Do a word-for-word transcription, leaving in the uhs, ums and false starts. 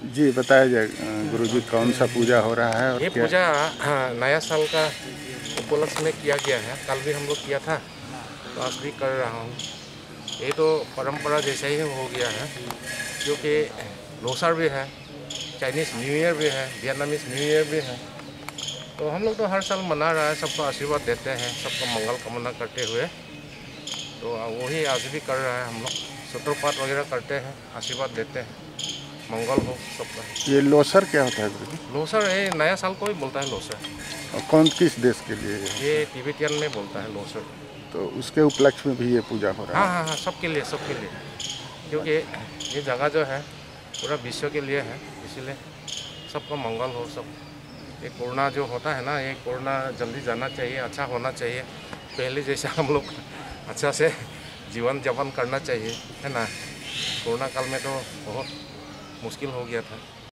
जी बताया जाए गुरुजी, कौन सा पूजा हो रहा है और ये क्या? पूजा हाँ, नया साल का उपलक्ष्य में किया गया है। कल भी हम लोग किया था, तो आज भी कर रहा हूँ। ये तो परंपरा जैसा ही हो गया है, क्योंकि लोसार भी है, चाइनीज़ न्यू ईयर भी है, वियतनामीज न्यू ईयर भी है। तो हम लोग तो हर साल मना रहा है, सबको आशीर्वाद देते हैं, सबको मंगल कामना करते हुए। तो वही आज भी कर रहा है हम लोग, सूत्रपात वगैरह करते हैं, आशीर्वाद देते हैं, मंगल हो सबका। ये लोसर क्या होता है गुरुजी? लोसर ये नया साल को ही बोलता है लोसर। और कौन किस देश के लिए ये? ये तिब्बतियन में बोलता है लोसर। तो उसके उपलक्ष्य में भी ये पूजा हो रहा हाँ है? हाँ हाँ, सबके लिए सबके लिए, क्योंकि ये जगह जो है पूरा विश्व के लिए है, इसीलिए सबका मंगल हो। सब ये कोरोना जो होता है ना, ये कोरोना जल्दी जाना चाहिए, अच्छा होना चाहिए, पहले जैसा हम लोग अच्छा से जीवन यापन करना चाहिए, है ना। कोरोना काल में तो बहुत मुश्किल हो गया था।